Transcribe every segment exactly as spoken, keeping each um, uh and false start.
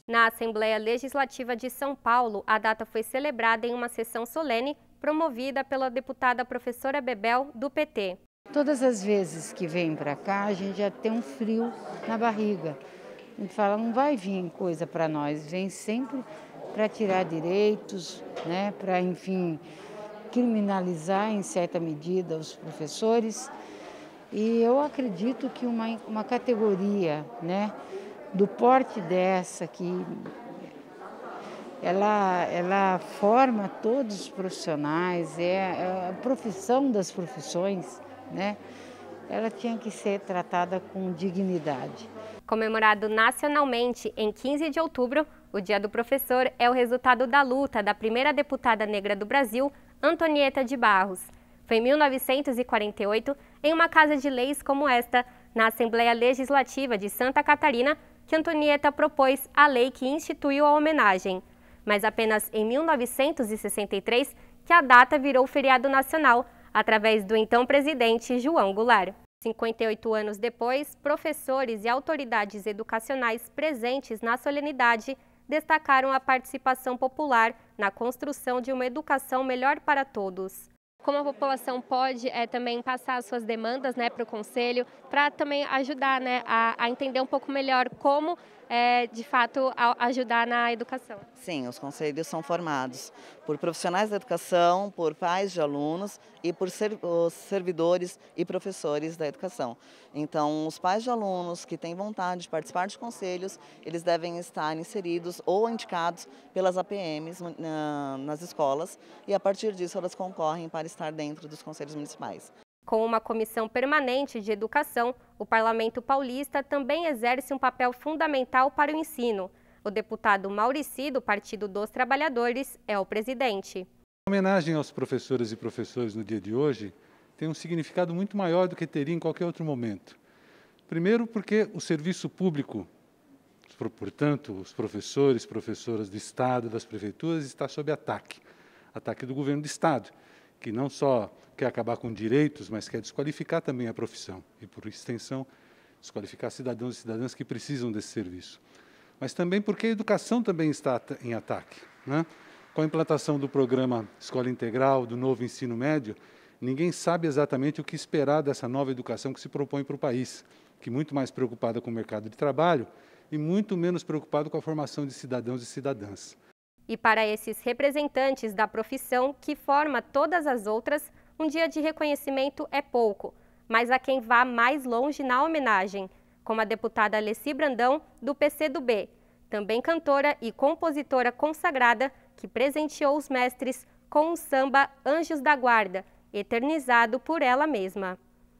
Na Assembleia Legislativa de São Paulo, a data foi celebrada em uma sessão solene promovida pela deputada professora Bebel, do P T. Todas as vezes que vem para cá, a gente já tem um frio na barriga. A gente fala, não vai vir coisa para nós, vem sempre para tirar direitos, né, para, enfim, criminalizar em certa medida os professores. E eu acredito que uma, uma categoria, né, do porte dessa, que ela, ela forma todos os profissionais, é a profissão das profissões, né, ela tinha que ser tratada com dignidade. Comemorado nacionalmente em quinze de outubro, o Dia do Professor é o resultado da luta da primeira deputada negra do Brasil, Antonieta de Barros. Foi em mil novecentos e quarenta e oito, em uma casa de leis como esta, na Assembleia Legislativa de Santa Catarina, que Antonieta propôs a lei que instituiu a homenagem. Mas apenas em mil novecentos e sessenta e três que a data virou feriado nacional, através do então presidente João Goulart. cinquenta e oito anos depois, professores e autoridades educacionais presentes na solenidade destacaram a participação popular na construção de uma educação melhor para todos. Como a população pode é, também passar as suas demandas, né, para o Conselho, para também ajudar, né, a, a entender um pouco melhor como, é, de fato, a, ajudar na educação? Sim, os conselhos são formados por profissionais da educação, por pais de alunos e por ser, os servidores e professores da educação. Então, os pais de alunos que têm vontade de participar de conselhos, eles devem estar inseridos ou indicados pelas A P Ms na, nas escolas e, a partir disso, elas concorrem para estar dentro dos conselhos municipais. Com uma comissão permanente de educação, o Parlamento Paulista também exerce um papel fundamental para o ensino. O deputado Maurici, do Partido dos Trabalhadores, é o presidente. A homenagem aos professores e professores no dia de hoje tem um significado muito maior do que teria em qualquer outro momento. Primeiro porque o serviço público, portanto, os professores, professoras do Estado, das prefeituras, está sob ataque. Ataque do governo do Estado, que não só quer acabar com direitos, mas quer desqualificar também a profissão e, por extensão, desqualificar cidadãos e cidadãs que precisam desse serviço. Mas também porque a educação também está em ataque, né? Com a implantação do programa Escola Integral, do novo ensino médio, ninguém sabe exatamente o que esperar dessa nova educação que se propõe para o país, que é muito mais preocupada com o mercado de trabalho e muito menos preocupado com a formação de cidadãos e cidadãs. E para esses representantes da profissão, que forma todas as outras, um dia de reconhecimento é pouco, mas a quem vá mais longe na homenagem, como a deputada Alessi Brandão, do P C do B, também cantora e compositora consagrada, que presenteou os mestres com um samba Anjos da Guarda, eternizado por ela mesma.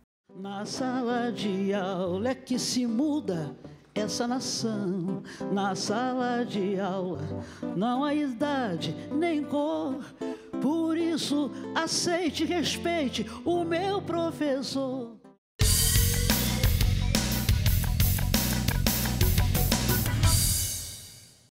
Na sala de aula é que se muda essa nação, na sala de aula não há idade nem cor, por isso aceite e respeite o meu professor.